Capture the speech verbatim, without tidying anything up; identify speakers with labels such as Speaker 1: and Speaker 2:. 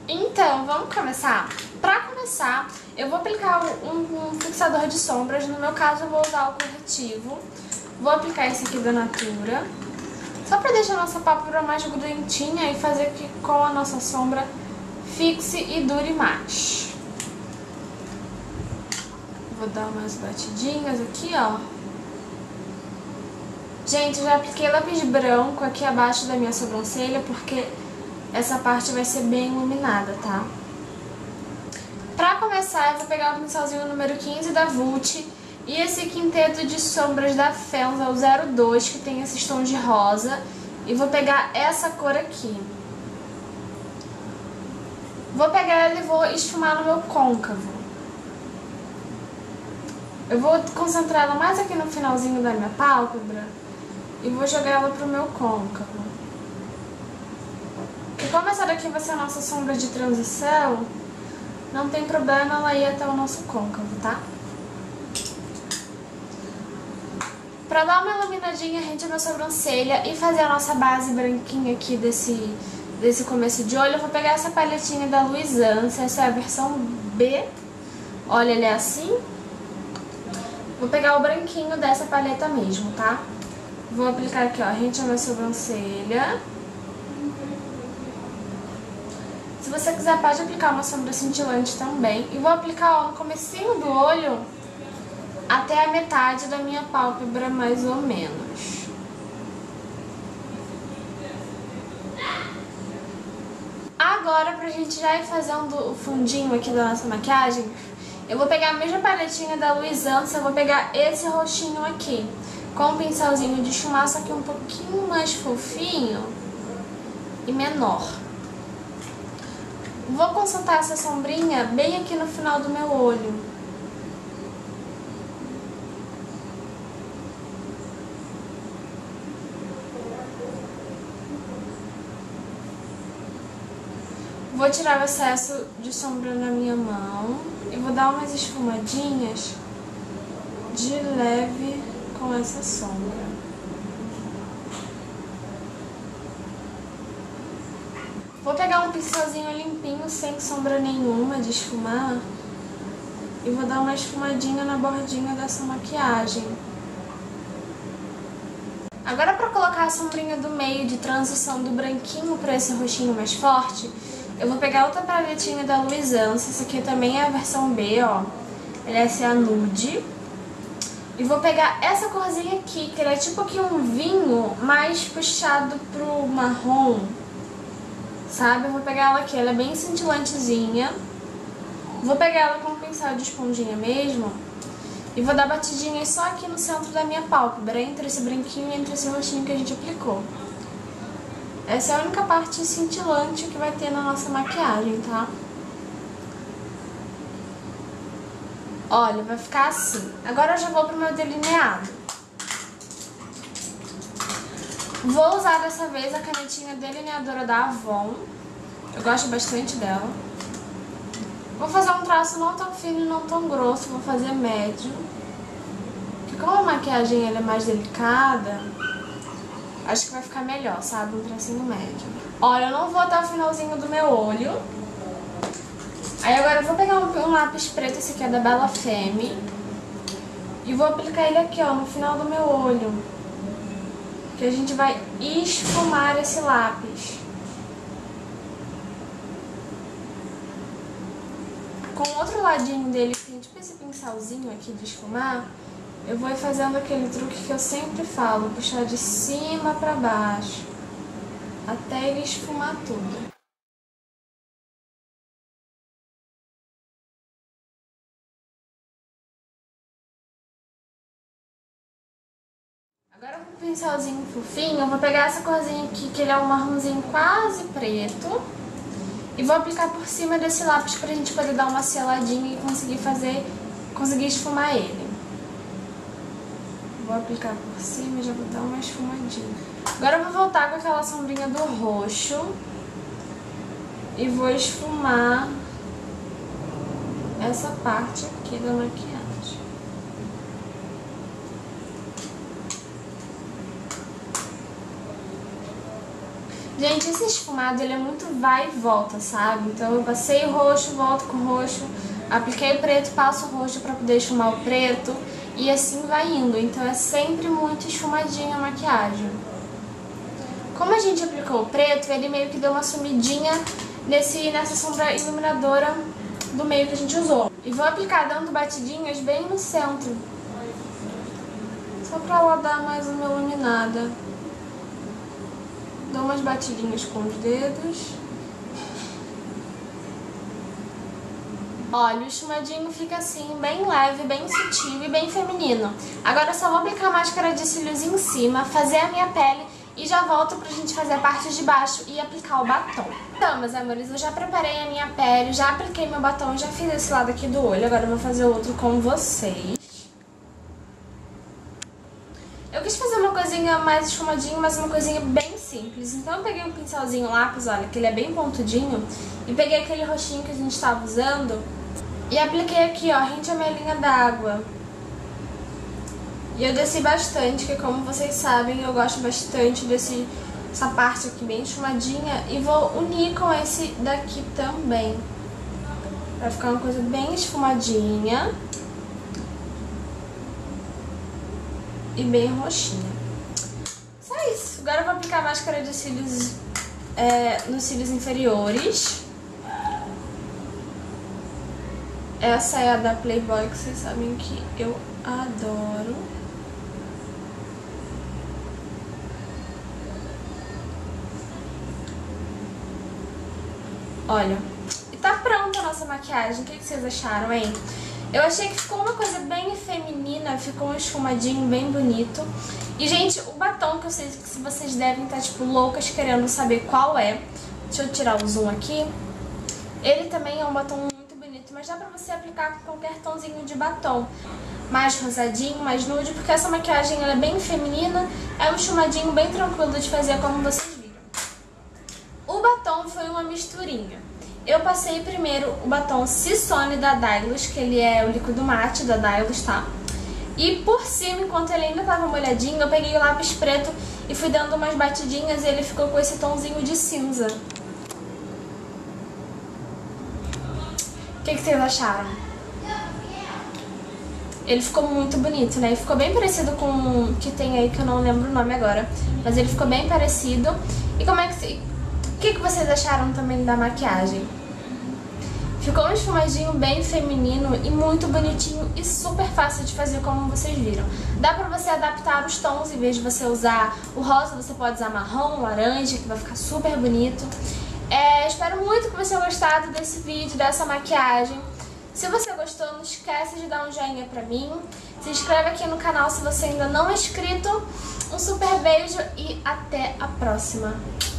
Speaker 1: Então, vamos começar? Pra começar, eu vou aplicar um, um fixador de sombras. No meu caso, eu vou usar o corretivo. Vou aplicar esse aqui da Natura, só pra deixar a nossa pálpebra mais grudentinha e fazer que com a nossa sombra fixe e dure mais. Vou dar umas batidinhas aqui, ó. Gente, eu já apliquei lápis branco aqui abaixo da minha sobrancelha, porque essa parte vai ser bem iluminada, tá? Pra começar, eu vou pegar o pincelzinho número quinze da Vult e esse quinteto de sombras da Fenza, o zero dois, que tem esses tons de rosa. E vou pegar essa cor aqui. Vou pegar ela e vou esfumar no meu côncavo. Eu vou concentrar ela mais aqui no finalzinho da minha pálpebra e vou jogar ela pro meu côncavo. E como essa daqui vai ser a nossa sombra de transição, não tem problema ela ir até o nosso côncavo, tá? Pra dar uma iluminadinha rente à minha sobrancelha e fazer a nossa base branquinha aqui desse, desse começo de olho, eu vou pegar essa palhetinha da Luisance, essa é a versão B. Olha, ele é assim. Vou pegar o branquinho dessa palheta mesmo, tá? Vou aplicar aqui, ó, rente à minha sobrancelha. Se você quiser, pode aplicar uma sombra cintilante também. E vou aplicar, ó, no comecinho do olho até a metade da minha pálpebra, mais ou menos. Agora, pra gente já ir fazendo o fundinho aqui da nossa maquiagem, eu vou pegar a mesma paletinha da Luisance, eu vou pegar esse roxinho aqui, com um pincelzinho de esfumar, só que um pouquinho mais fofinho e menor. Vou concentrar essa sombrinha bem aqui no final do meu olho. Vou tirar o excesso de sombra na minha mão e vou dar umas esfumadinhas de leve com essa sombra. Vou pegar um pincelzinho limpinho, sem sombra nenhuma de esfumar, e vou dar uma esfumadinha na bordinha dessa maquiagem. Agora, para colocar a sombrinha do meio de transição do branquinho para esse roxinho mais forte, eu vou pegar outra paletinha da Luisance, essa aqui também é a versão B, ó. Essa é a nude. E vou pegar essa corzinha aqui, que ela é tipo aqui um vinho mais puxado pro marrom, sabe? Eu vou pegar ela aqui, ela é bem cintilantezinha. Vou pegar ela com um pincel de esponjinha mesmo e vou dar batidinhas só aqui no centro da minha pálpebra, entre esse branquinho e entre esse roxinho que a gente aplicou. Essa é a única parte cintilante que vai ter na nossa maquiagem, tá? Olha, vai ficar assim. Agora eu já vou pro meu delineado. Vou usar dessa vez a canetinha delineadora da Avon. Eu gosto bastante dela. Vou fazer um traço não tão fino e não tão grosso, vou fazer médio. Porque como a maquiagem ela é mais delicada, acho que vai ficar melhor, sabe? Um tracinho médio. Olha, eu não vou até o finalzinho do meu olho. Aí agora eu vou pegar um, um lápis preto, esse aqui é da Bella Femme, e vou aplicar ele aqui, ó, no final do meu olho. Que a gente vai esfumar esse lápis. Com o outro ladinho dele, que tem tipo esse pincelzinho aqui de esfumar, eu vou ir fazendo aquele truque que eu sempre falo, puxar de cima pra baixo, até ele esfumar tudo. Agora com o pincelzinho fofinho, eu vou pegar essa corzinha aqui, que ele é um marronzinho quase preto, e vou aplicar por cima desse lápis pra gente poder dar uma seladinha e conseguir fazer, conseguir esfumar ele. Vou aplicar por cima e já vou dar uma esfumadinha. Agora eu vou voltar com aquela sombrinha do roxo e vou esfumar essa parte aqui da maquiagem. Gente, esse esfumado ele é muito vai e volta, sabe? Então eu passei o roxo, volto com o roxo, apliquei o preto, passo o roxo pra poder esfumar o preto e assim vai indo. Então é sempre muito esfumadinha a maquiagem. Como a gente aplicou o preto, ele meio que deu uma sumidinha nesse, nessa sombra iluminadora do meio que a gente usou. E vou aplicar dando batidinhas bem no centro, só pra ela dar mais uma iluminada. Dou umas batidinhas com os dedos. Olha, o esfumadinho fica assim, bem leve, bem sutil e bem feminino. Agora eu só vou aplicar a máscara de cílios em cima, fazer a minha pele e já volto pra gente fazer a parte de baixo e aplicar o batom. Então, meus amores, eu já preparei a minha pele, já apliquei meu batom, já fiz esse lado aqui do olho. Agora eu vou fazer o outro com vocês. Eu quis fazer uma coisinha mais esfumadinha, mas uma coisinha bem simples. Então eu peguei um pincelzinho lápis, olha, que ele é bem pontudinho, e peguei aquele roxinho que a gente estava usando e apliquei aqui, ó, rente à minha linha d'água. E eu desci bastante, que como vocês sabem, eu gosto bastante desse, essa parte aqui bem esfumadinha. E vou unir com esse daqui também, pra ficar uma coisa bem esfumadinha e bem roxinha. Só isso. Agora eu vou aplicar a máscara de cílios é, nos cílios inferiores. Essa é a da Playboy, que vocês sabem que eu adoro. Olha, e tá pronta a nossa maquiagem. O que vocês acharam, hein? Eu achei que ficou uma coisa bem feminina, ficou um esfumadinho bem bonito. E, gente, o batom que eu sei que vocês devem estar, tipo, loucas querendo saber qual é. Deixa eu tirar o zoom aqui. Ele também é um batom muito bonito, mas dá pra você aplicar com qualquer tonzinho de batom. Mais rosadinho, mais nude, porque essa maquiagem ela é bem feminina, é um esfumadinho bem tranquilo de fazer, como vocês viram. O batom foi uma misturinha. Eu passei primeiro o batom Sissone da Dylos, que ele é o líquido mate da Dylos, tá? E por cima, enquanto ele ainda tava molhadinho, eu peguei o lápis preto e fui dando umas batidinhas e ele ficou com esse tomzinho de cinza. O que, que vocês acharam? Ele ficou muito bonito, né? E ficou bem parecido com o que tem aí, que eu não lembro o nome agora. Mas ele ficou bem parecido. E como é que... O que, que vocês acharam também da maquiagem? Ficou um esfumadinho bem feminino e muito bonitinho e super fácil de fazer, como vocês viram. Dá pra você adaptar os tons, em vez de você usar o rosa, você pode usar marrom, laranja, que vai ficar super bonito. É, espero muito que você tenha gostado desse vídeo, dessa maquiagem. Se você gostou, não esquece de dar um joinha pra mim. Se inscreve aqui no canal se você ainda não é inscrito. Um super beijo e até a próxima.